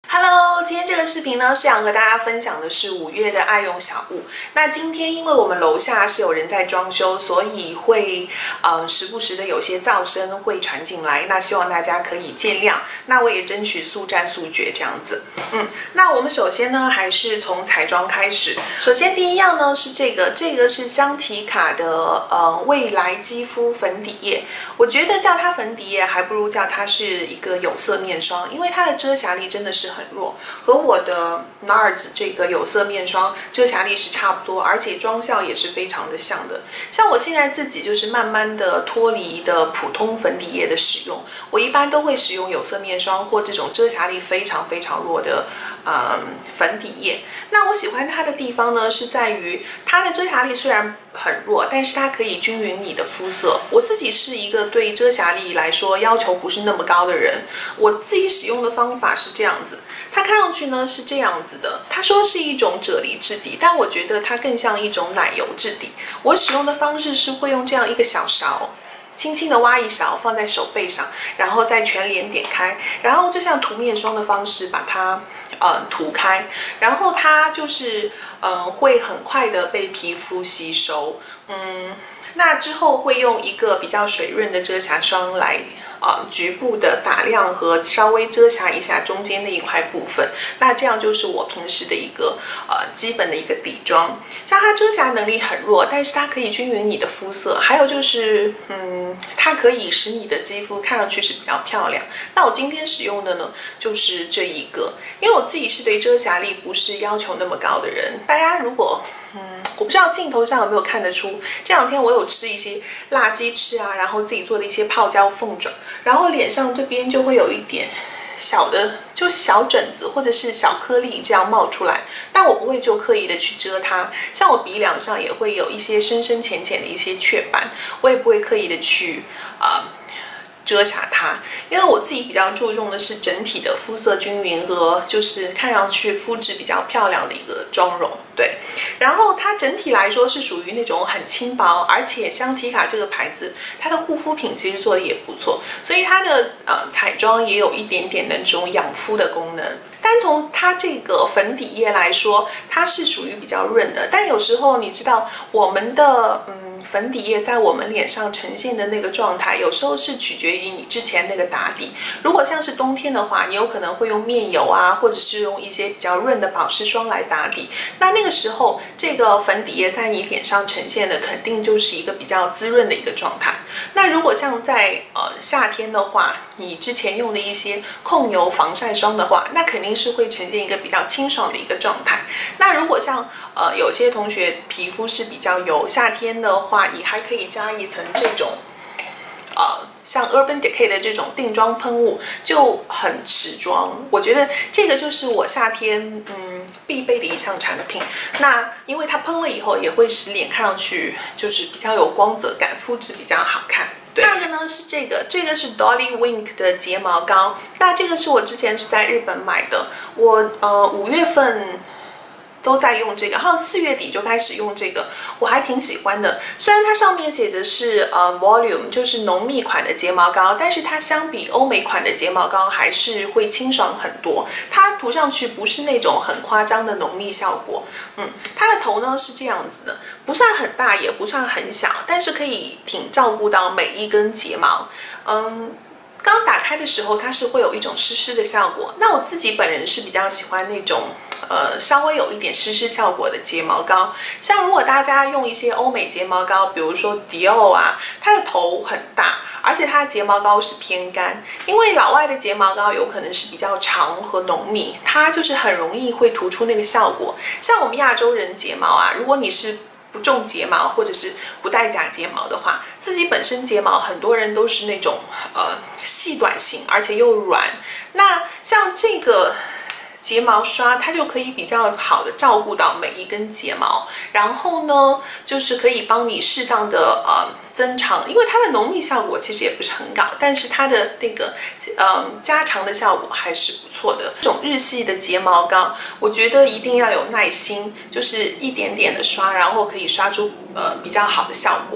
Hello， 今天这个视频呢是想和大家分享的是5月的爱用小物。那今天因为我们楼下是有人在装修，所以会时不时的有些噪声会传进来，那希望大家可以见谅。那我也争取速战速决这样子。那我们首先呢还是从彩妆开始。首先第一样呢是这个是香缇卡的未来肌肤粉底液。我觉得叫它粉底液还不如叫它是一个有色面霜，因为它的遮瑕力真的是很弱，和我的 NARS 这个有色面霜遮瑕力是差不多，而且妆效也是非常的像的。像我现在自己就是慢慢的脱离的普通粉底液的使用，我一般都会使用有色面霜或这种遮瑕力非常弱的粉底液。那我喜欢它的地方呢是在于它的遮瑕力虽然很弱，但是它可以均匀你的肤色。我自己是一个对遮瑕力来说要求不是那么高的人，我自己使用的方法是这样子。它看上去呢是这样子的，他说是一种啫喱质地，但我觉得它更像一种奶油质地。我使用的方式是会用这样一个小勺，轻轻的挖一勺放在手背上，然后再全脸点开，然后就像涂面霜的方式把它涂开，然后它就是会很快的被皮肤吸收。那之后会用一个比较水润的遮瑕霜来局部的打亮和稍微遮瑕一下中间那一块部分，那这样就是我平时的一个基本的一个底妆。像它遮瑕能力很弱，但是它可以均匀你的肤色，还有就是它可以使你的肌肤看上去是比较漂亮。那我今天使用的呢就是这一个，因为我自己是对遮瑕力不是要求那么高的人。大家如果我不知道镜头上有没有看得出，这两天我有吃一些辣鸡翅啊，然后自己做的一些泡椒凤爪，然后脸上这边就会有一点小的就小疹子或者是小颗粒这样冒出来，但我不会就刻意的去遮它。像我鼻梁上也会有一些深深浅浅的一些雀斑，我也不会刻意的去遮瑕它，因为我自己比较注重的是整体的肤色均匀和就是看上去肤质比较漂亮的一个妆容。对，然后它整体来说是属于那种很轻薄，而且香缇卡这个牌子它的护肤品其实做的也不错，所以它的彩妆也有一点点那种养肤的功能。单从它这个粉底液来说，它是属于比较润的，但有时候你知道我们的粉底液在我们脸上呈现的那个状态，有时候是取决于你之前那个打底。如果像是冬天的话，你有可能会用面油啊，或者是用一些比较润的保湿霜来打底。那个时候，这个粉底液在你脸上呈现的肯定就是一个比较滋润的一个状态。那如果像在夏天的话，你之前用的一些控油防晒霜的话，那肯定是会呈现一个比较清爽的一个状态。那如果像有些同学皮肤是比较油，夏天的话，你还可以加一层这种像 Urban Decay 的这种定妆喷雾，就很持妆。我觉得这个就是我夏天必备的一项产品。那因为它喷了以后，也会使脸看上去就是比较有光泽感，肤质比较好看。第二个呢是这个是 Dolly Wink 的睫毛膏。那这个是我之前是在日本买的，我5月份都在用这个，好像4月底就开始用这个，我还挺喜欢的。虽然它上面写的是Volume， 就是浓密款的睫毛膏，但是它相比欧美款的睫毛膏还是会清爽很多。它涂上去不是那种很夸张的浓密效果。它的头呢是这样子的，不算很大，也不算很小，但是可以挺照顾到每一根睫毛。刚打开的时候，它是会有一种湿湿的效果。那我自己本人是比较喜欢那种稍微有一点湿湿效果的睫毛膏。像如果大家用一些欧美睫毛膏，比如说迪奥啊，它的头很大，而且它的睫毛膏是偏干。因为老外的睫毛膏有可能是比较长和浓密，它就是很容易会涂出那个效果。像我们亚洲人睫毛啊，如果你是不种睫毛或者是不带假睫毛的话，自己本身睫毛很多人都是那种细短型，而且又软。那像这个睫毛刷，它就可以比较好的照顾到每一根睫毛，然后呢，就是可以帮你适当的增长，因为它的浓密效果其实也不是很高，但是它的那个加长的效果还是不错的。这种日系的睫毛膏，我觉得一定要有耐心，就是一点点的刷，然后可以刷出比较好的效果。还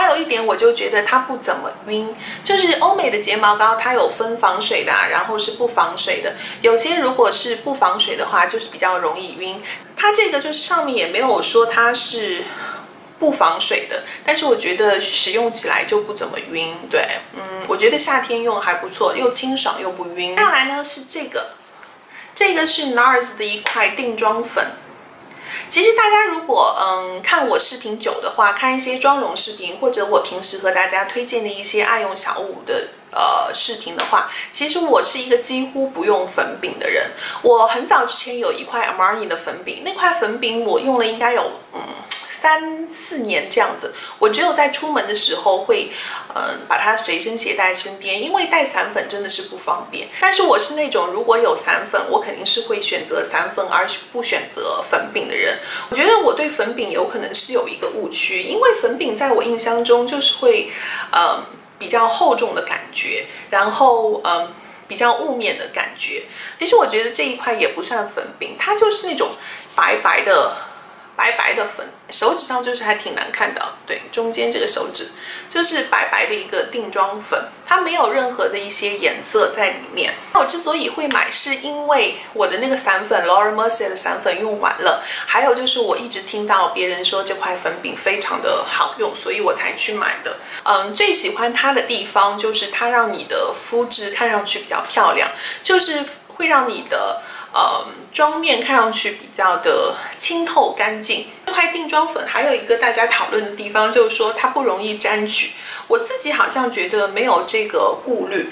有一点我就觉得它不怎么晕，就是欧美的睫毛膏它有分防水的然后是不防水的，有些如果是不防水的话，就是比较容易晕。它这个就是上面也没有说它是不防水的，但是我觉得使用起来就不怎么晕。对，我觉得夏天用还不错，又清爽又不晕。接下来呢是这个是 NARS 的一块定妆粉。其实大家如果看我视频久的话，看一些妆容视频，或者我平时和大家推荐的一些爱用小物的视频的话，其实我是一个几乎不用粉饼的人。我很早之前有一块 Armani 的粉饼，那块粉饼我用了应该有3、4年这样子，我只有在出门的时候会，把它随身携带身边，因为带散粉真的是不方便。但是我是那种如果有散粉，我肯定是会选择散粉，而不选择粉饼的人。我觉得我对粉饼有可能是有一个误区，因为粉饼在我印象中就是会，比较厚重的感觉，然后比较雾面的感觉。其实我觉得这一块也不算粉饼，它就是那种白白的粉，手指上就是还挺难看的。对，中间这个手指就是白白的一个定妆粉，它没有任何的一些颜色在里面。我之所以会买，是因为我的那个散粉 Laura Mercier 的散粉用完了，还有就是我一直听到别人说这块粉饼非常的好用，所以我才去买的。最喜欢它的地方就是它让你的肤质看上去比较漂亮，就是会让你的妆面看上去比较的清透干净。这块定妆粉还有一个大家讨论的地方，就是说它不容易沾取。我自己好像觉得没有这个顾虑。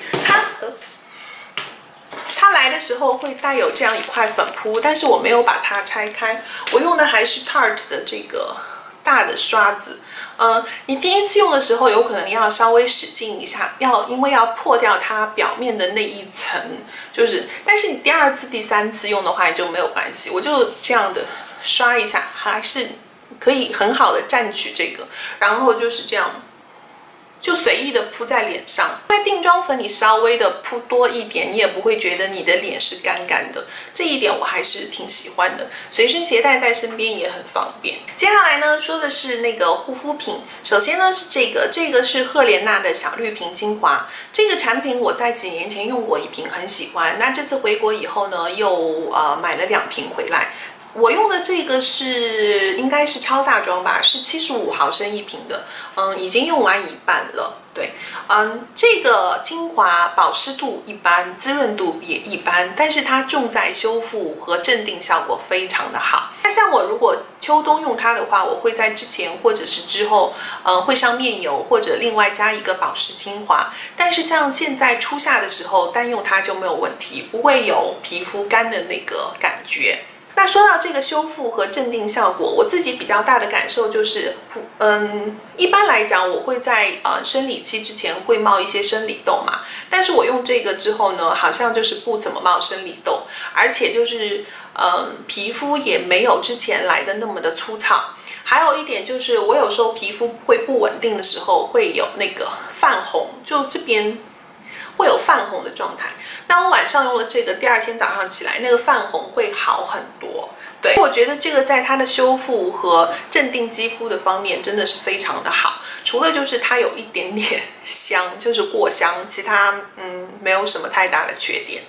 它来的时候会带有这样一块粉扑，但是我没有把它拆开，我用的还是 Tarte 的这个大的刷子。你第一次用的时候有可能要稍微使劲一下，因为要破掉它表面的那一层，但是你第2次、第3次用的话，你就没有关系。我就这样的刷一下，还是可以很好的蘸取这个，然后就是这样。就随意的铺在脸上，那定妆粉你稍微的铺多一点，你也不会觉得你的脸是干干的，这一点我还是挺喜欢的，随身携带在身边也很方便。接下来呢，说的是那个护肤品，首先呢是这个是赫莲娜的小绿瓶精华，这个产品我在几年前用过1瓶，很喜欢。那这次回国以后呢，又买了2瓶回来。我用的这个应该是超大装吧，是75毫升1瓶的，已经用完一半了。对，这个精华保湿度一般，滋润度也一般，但是它重在修复和镇定效果非常的好。那像我如果秋冬用它的话，我会在之前或者是之后，会上面油或者另外加一个保湿精华。但是像现在初夏的时候，单用它就没有问题，不会有皮肤干的那个感觉。那说到这个修复和镇定效果，我自己比较大的感受就是，一般来讲，我会在生理期之前会冒一些生理痘嘛，但是我用这个之后呢，好像就是不怎么冒生理痘，而且就是皮肤也没有之前来的那么的粗糙。还有一点就是，我有时候皮肤会不稳定的时候，会有那个泛红，就这边会有泛红的状态。那我晚上用了这个，第2天早上起来，那个泛红会好很多。对，我觉得这个在它的修复和镇定肌肤的方面真的是非常的好。除了就是它有一点点香，就是过香，其他没有什么太大的缺点。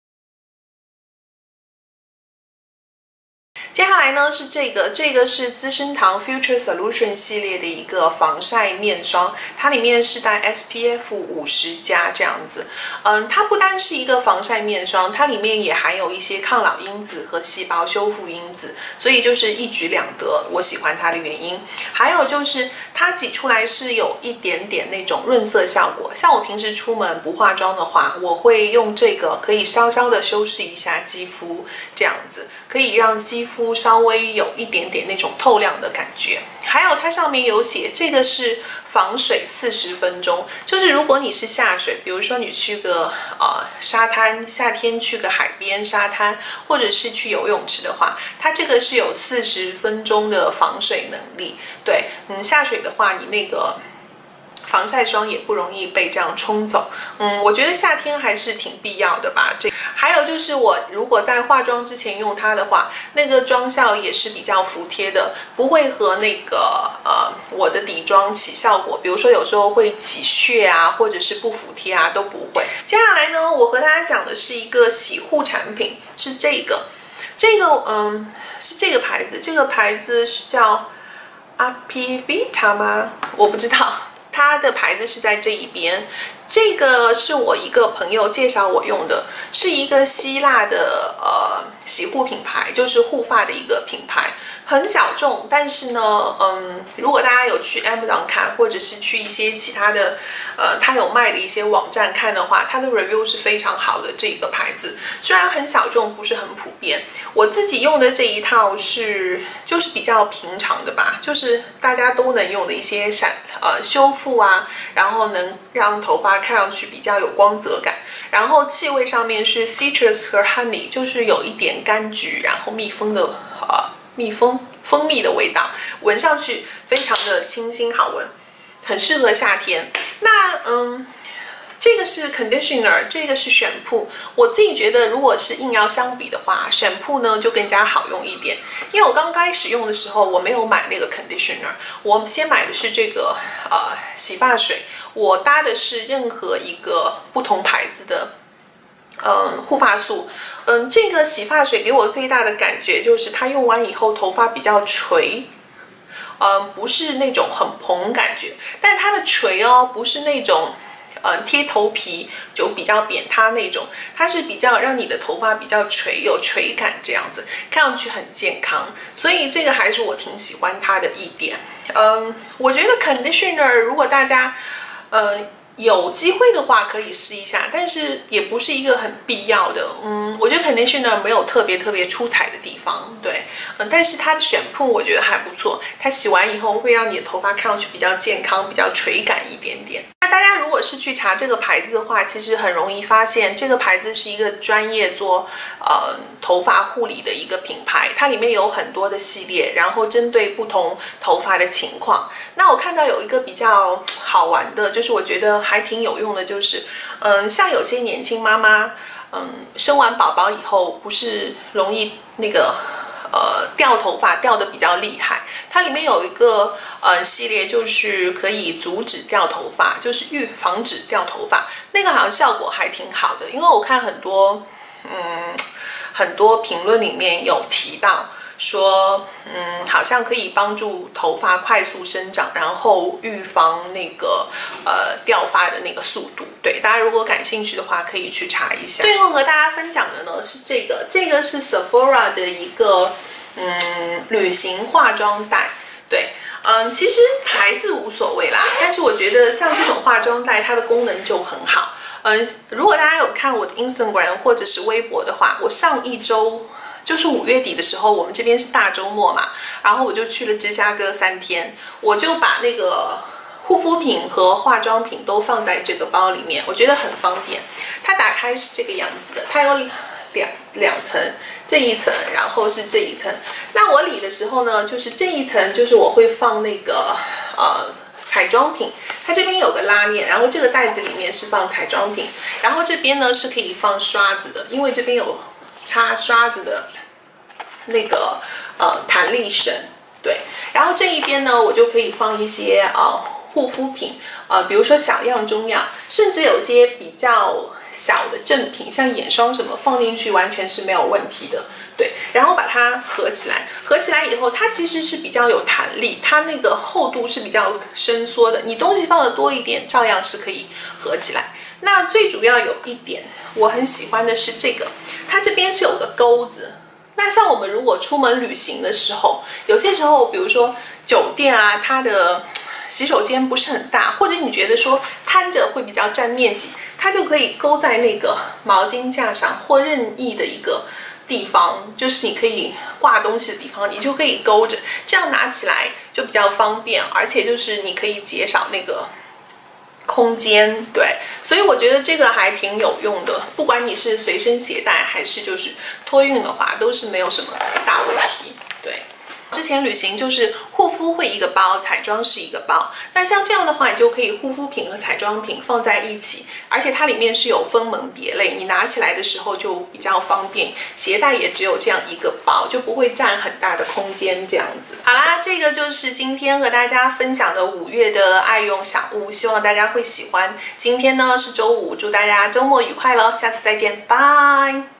接下来呢是这个是资生堂 Future Solution 系列的一个防晒面霜，它里面是带 SPF 50+这样子。它不单是一个防晒面霜，它里面也含有一些抗老因子和细胞修复因子，所以就是一举两得，我喜欢它的原因。还有就是它挤出来是有一点点那种润色效果，像我平时出门不化妆的话，我会用这个可以稍稍的修饰一下肌肤，这样子可以让肌肤稍微有一点点那种透亮的感觉。还有它上面有写，这个是防水40分钟，就是如果你是下水，比如说你去个沙滩，夏天去个海边沙滩，或者是去游泳池的话，它这个是有40分钟的防水能力。对，下水的话，你那个防晒霜也不容易被这样冲走。我觉得夏天还是挺必要的吧。还有就是我如果在化妆之前用它的话，那个妆效也是比较服帖的，不会和那个我的底妆起效果，比如说有时候会起屑啊，或者是不服帖啊，都不会。接下来呢，我和大家讲的是一个洗护产品，是这个是这个牌子，这个牌子是叫 Apivita 吗？我不知道，它的牌子是在这一边。这个是我一个朋友介绍我用的，是一个希腊的洗护品牌，就是护发的一个品牌。很小众，但是呢，如果大家有去 Amazon 看，或者是去一些其他的，它有卖的一些网站看的话，它的 review 是非常好的。这个牌子虽然很小众，不是很普遍，我自己用的这一套就是比较平常的吧，就是大家都能用的一些修复啊，然后能让头发看上去比较有光泽感。然后气味上面是 citrus 和 honey， 就是有一点柑橘，然后蜜蜂的蜂蜜的味道，闻上去非常的清新好闻，很适合夏天。那这个是 conditioner， 这个是选铺。我自己觉得，如果是硬要相比的话，选铺呢就更加好用一点。因为我刚开始用的时候，我没有买那个 conditioner， 我先买的是这个洗发水。我搭的是任何一个不同牌子的护发素。这个洗发水给我最大的感觉就是它用完以后头发比较垂，不是那种很蓬感觉，但它的垂哦不是那种贴头皮就比较扁塌那种，它是比较让你的头发比较垂，有垂感这样子，看上去很健康，所以这个还是我挺喜欢它的一点。我觉得 conditioner 如果大家有机会的话可以试一下，但是也不是一个很必要的。我觉得 conditioner 没有特别出彩的地方，对。但是它的选铺我觉得还不错，它洗完以后会让你的头发看上去比较健康，比较垂感一点点。那大家如果是去查这个牌子的话，其实很容易发现这个牌子是一个专业做头发护理的一个品牌，它里面有很多的系列，然后针对不同头发的情况。那我看到有一个比较好玩的，就是我觉得还挺有用的，就是像有些年轻妈妈，生完宝宝以后不是容易那个掉头发掉的比较厉害，它里面有一个系列就是可以阻止掉头发，就是防止掉头发，那个好像效果还挺好的，因为我看很多评论里面有提到说，好像可以帮助头发快速生长，然后预防那个掉发的那个速度。对，大家如果感兴趣的话，可以去查一下。最后和大家分享的呢是这个是 Sephora 的一个旅行化妆袋。对，其实牌子无所谓啦，但是我觉得像这种化妆袋，它的功能就很好。如果大家有看我的 Instagram 或者是微博的话，我上一周就是5月底的时候，我们这边是大周末嘛，然后我就去了芝加哥3天，我就把那个护肤品和化妆品都放在这个包里面，我觉得很方便。它打开是这个样子的，它有两层，这一层，然后是这一层。那我理的时候呢，就是这一层就是我会放那个彩妆品，它这边有个拉链，然后这个袋子里面是放彩妆品，然后这边呢是可以放刷子的，因为这边有插刷子的那个弹力绳，对。然后这一边呢，我就可以放一些护肤品，比如说小样中样，甚至有些比较小的正品，像眼霜什么放进去完全是没有问题的。对，然后把它合起来，合起来以后，它其实是比较有弹力，它那个厚度是比较伸缩的，你东西放的多一点，照样是可以合起来。那最主要有一点我很喜欢的是这个，它这边是有个钩子。那像我们如果出门旅行的时候，有些时候，比如说酒店啊，它的洗手间不是很大，或者你觉得说摊着会比较占面积，它就可以勾在那个毛巾架上或任意的一个地方，就是你可以挂东西的地方，你就可以勾着，这样拿起来就比较方便，而且就是你可以减少那个空间。对，所以我觉得这个还挺有用的，不管你是随身携带还是就是托运的话，都是没有什么大问题。对， 之前旅行就是护肤会一个包，彩妆是一个包。那像这样的话，你就可以护肤品和彩妆品放在一起，而且它里面是有分门别类，你拿起来的时候就比较方便，携带也只有这样一个包，就不会占很大的空间这样子。好啦，这个就是今天和大家分享的5月的爱用小物，希望大家会喜欢。今天呢是周五，祝大家周末愉快咯，下次再见，拜。